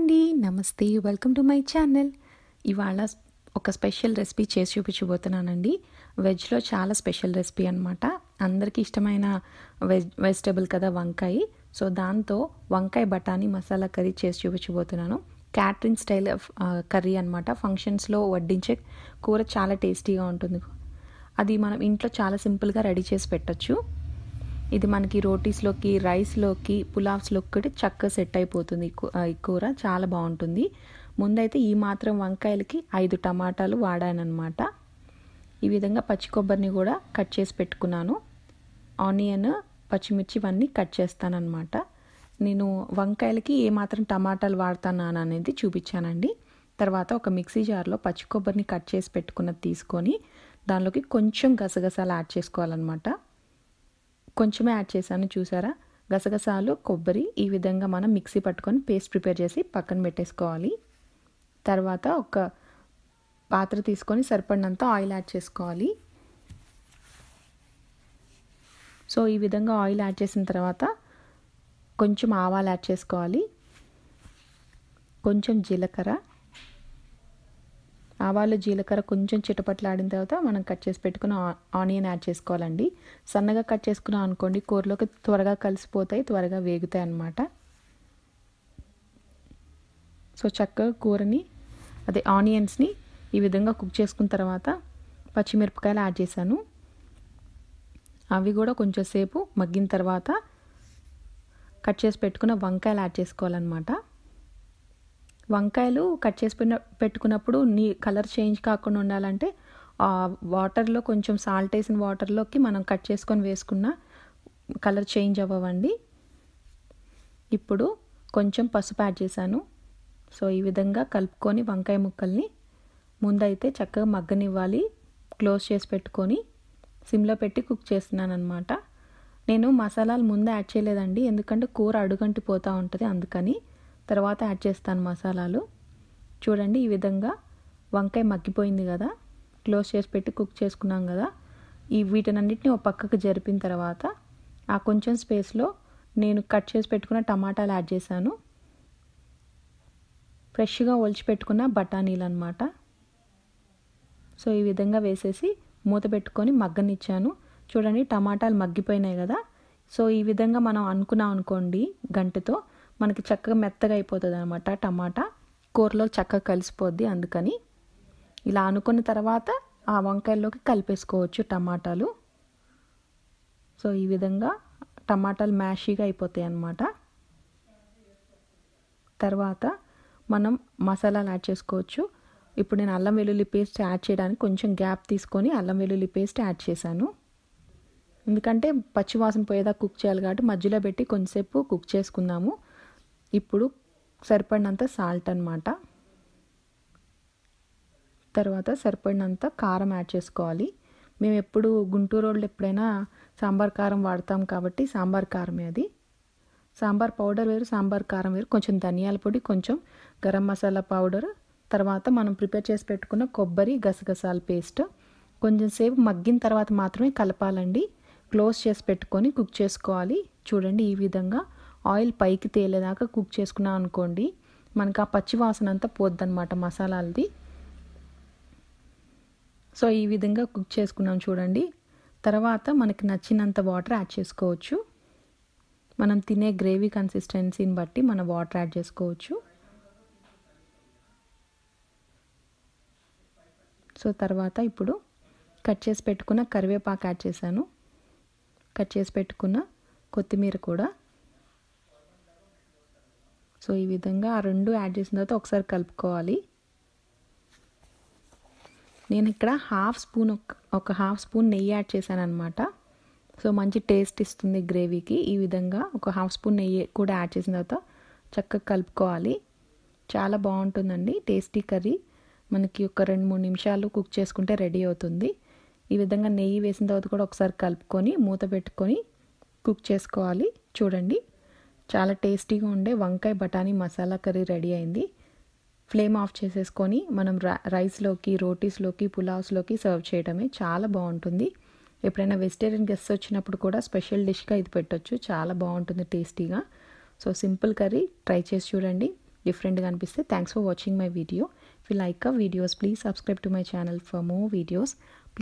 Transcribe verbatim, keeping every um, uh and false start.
అండి, నమస్తే, welcome to my channel. ఇవాళ ఒక స్పెషల్ రెసిపీ చేసి చూపించబోతున్నానండి. వెజ్లో చాలా స్పెషల్ రెసిపీ అనమాట. అందరికీ ఇష్టమైన వెజ్ వెజిటబుల్ కదా వంకాయ. సో దాంతో వంకాయ బఠానీ మసాలా కర్రీ చేసి చూపించబోతున్నాను. క్యాటరింగ్ స్టైల్ కర్రీ అనమాట. ఫంక్షన్స్లో వడ్డించే కూర చాలా టేస్టీగా ఉంటుంది. అది మనం ఇంట్లో చాలా సింపుల్గా రెడీ చేసి పెట్టచ్చు. ఇది మనకి రోటీస్లోకి, రైస్లోకి, పులావ్స్లోకి కూడా చక్కగా సెట్ అయిపోతుంది. ఈ కూర చాలా బాగుంటుంది. ముందైతే ఈ మాత్రం వంకాయలకి ఐదు టమాటాలు వాడానమాట. ఈ విధంగా పచ్చి కొబ్బరిని కూడా కట్ చేసి పెట్టుకున్నాను. ఆనియన్, పచ్చిమిర్చి ఇవన్నీ కట్ చేస్తానన్నమాట. నేను వంకాయలకి ఏ మాత్రం టమాటాలు వాడతాను అనేది చూపించానండి. తర్వాత ఒక మిక్సీ జార్లో పచ్చి కొబ్బరిని కట్ చేసి పెట్టుకున్నది తీసుకొని దానిలోకి కొంచెం గసగసాలు యాడ్ చేసుకోవాలన్నమాట. కొంచెమే యాడ్ చేశాను, చూసారా. గసగసాలు, కొబ్బరి ఈ విధంగా మనం మిక్సీ పట్టుకొని పేస్ట్ ప్రిపేర్ చేసి పక్కన పెట్టేసుకోవాలి. తర్వాత ఒక పాత్ర తీసుకొని సరిపడినంత ఆయిల్ యాడ్ చేసుకోవాలి. సో ఈ విధంగా ఆయిల్ యాడ్ చేసిన తర్వాత కొంచెం ఆవాలు యాడ్ చేసుకోవాలి, కొంచెం జీలకర్ర. ఆవాలు, జీలకర్ర కొంచెం చిటపట్లాడిన తర్వాత మనం కట్ చేసి పెట్టుకున్న ఆనియన్ యాడ్ చేసుకోవాలండి. సన్నగా కట్ చేసుకున్నాం అనుకోండి, కూరలోకి త్వరగా కలిసిపోతాయి, త్వరగా వేగుతాయి అన్నమాట. సో చక్కగా కూరని అదే ఆనియన్స్ని ఈ విధంగా కుక్ చేసుకున్న తర్వాత పచ్చిమిరపకాయలు యాడ్ చేశాను. అవి కూడా కొంచెం సేపు మగ్గిన తర్వాత కట్ చేసి పెట్టుకున్న వంకాయలు యాడ్ చేసుకోవాలన్నమాట. వంకాయలు కట్ చేసి పెట్టుకున్నప్పుడు నీ కలర్ చేంజ్ కాకుండా ఉండాలంటే వాటర్లో కొంచెం సాల్ట్ వేసిన వాటర్లోకి మనం కట్ చేసుకొని వేసుకున్న కలర్ చేంజ్ అవ్వండి. ఇప్పుడు కొంచెం పసుపు యాడ్ చేశాను. సో ఈ విధంగా కలుపుకొని వంకాయ ముక్కల్ని ముందైతే చక్కగా మగ్గనివ్వాలి. క్లోజ్ చేసి పెట్టుకొని సిమ్లో పెట్టి కుక్ చేస్తున్నాను అనమాట. నేను మసాలాలు ముందే యాడ్ చేయలేదండి, ఎందుకంటే కూర అడుగంటి పోతూ ఉంటుంది, అందుకని తర్వాత యాడ్ చేస్తాను మసాలాలు. చూడండి, ఈ విధంగా వంకాయ మగ్గిపోయింది కదా, క్లోజ్ చేసి పెట్టి కుక్ చేసుకున్నాం కదా. ఈ వీటినన్నిటిని ఒక పక్కకు జరిపిన తర్వాత ఆ కొంచెం స్పేస్లో నేను కట్ చేసి పెట్టుకున్న టమాటాలు యాడ్ చేశాను. ఫ్రెష్గా ఒలిచి పెట్టుకున్న బఠానీలు అనమాట. సో ఈ విధంగా వేసేసి మూత పెట్టుకొని మగ్గనిచ్చాను. చూడండి, టమాటాలు మగ్గిపోయినాయి కదా. సో ఈ విధంగా మనం అనుకున్నాం అనుకోండి, గంటతో మనకి చక్కగా మెత్తగా అయిపోతుంది అనమాట. టమాటా కూరలో చక్కగా కలిసిపోద్ది, అందుకని ఇలా అనుకున్న తర్వాత ఆ వంకాయల్లోకి కలిపేసుకోవచ్చు టమాటాలు. సో ఈ విధంగా టమాటాలు మ్యాషీగా అయిపోతాయి అన్నమాట. తర్వాత మనం మసాలాలు యాడ్ చేసుకోవచ్చు. ఇప్పుడు నేను అల్లం వెల్లుల్లి పేస్ట్ యాడ్ చేయడానికి కొంచెం గ్యాప్ తీసుకొని అల్లం వెల్లుల్లి పేస్ట్ యాడ్ చేశాను. ఎందుకంటే పచ్చివాసన పోయేదా కుక్ చేయాలి కాబట్టి మధ్యలో పెట్టి కొంచెంసేపు కుక్ చేసుకుందాము. ఇప్పుడు సరిపడినంత సాల్ట్ అన్నమాట. తర్వాత సరిపడినంత కారం యాడ్ చేసుకోవాలి. మేము ఎప్పుడు గుంటూరు వాళ్ళు ఎప్పుడైనా సాంబార్ కారం వాడతాం కాబట్టి సాంబార్ కారమే అది. సాంబార్ పౌడర్ వేరు, సాంబార్ కారం వేరు. కొంచెం ధనియాల పొడి, కొంచెం గరం మసాలా పౌడర్, తర్వాత మనం ప్రిపేర్ చేసి పెట్టుకున్న కొబ్బరి, గసగసాల పేస్ట్ కొంచెం సేపు మగ్గిన తర్వాత మాత్రమే కలపాలండి. క్లోజ్ చేసి పెట్టుకొని కుక్ చేసుకోవాలి. చూడండి, ఈ విధంగా ఆయిల్ పైకి తేలేదాకా కుక్ చేసుకున్నాం అనుకోండి, మనకు ఆ పచ్చి వాసన అంతా పోద్దనమాట మసాలాలది. సో ఈ విధంగా కుక్ చేసుకున్నాం చూడండి. తర్వాత మనకి నచ్చినంత వాటర్ యాడ్ చేసుకోవచ్చు. మనం తినే గ్రేవీ కన్సిస్టెన్సీని బట్టి మనం వాటర్ యాడ్ చేసుకోవచ్చు. సో తర్వాత ఇప్పుడు కట్ చేసి పెట్టుకున్న కరివేపాకు యాడ్ చేశాను. కట్ చేసి పెట్టుకున్న కొత్తిమీర కూడా. సో ఈ విధంగా ఆ రెండు యాడ్ చేసిన తర్వాత ఒకసారి కలుపుకోవాలి. నేను ఇక్కడ హాఫ్ స్పూన్ ఒక హాఫ్ స్పూన్ నెయ్యి యాడ్ చేశాను అనమాట. సో మంచి టేస్ట్ ఇస్తుంది గ్రేవీకి. ఈ విధంగా ఒక హాఫ్ స్పూన్ నెయ్యి కూడా యాడ్ చేసిన తర్వాత చక్కగా కలుపుకోవాలి. చాలా బాగుంటుందండి టేస్టీ కర్రీ. మనకి ఒక రెండు మూడు నిమిషాలు కుక్ చేసుకుంటే రెడీ అవుతుంది. ఈ విధంగా నెయ్యి వేసిన తర్వాత కూడా ఒకసారి కలుపుకొని మూత పెట్టుకొని కుక్ చేసుకోవాలి. చూడండి, చాలా టేస్టీగా ఉండే వంకాయ బఠానీ మసాలా కర్రీ రెడీ అయింది. ఫ్లేమ్ ఆఫ్ చేసేసుకొని మనం రైస్లోకి, రోటీస్లోకి, పులావ్స్లోకి సర్వ్ చేయడమే. చాలా బాగుంటుంది. ఎప్పుడైనా వెజిటేరియన్ గెస్ట్స్ వచ్చినప్పుడు కూడా స్పెషల్ డిష్గా ఇది పెట్టొచ్చు. చాలా బాగుంటుంది టేస్టీగా. సో సింపుల్ కర్రీ ట్రై చేసి చూడండి. డిఫరెంట్గా అనిపిస్తే thanks for watching my video. If you like a videos please subscribe to my channel for more videos.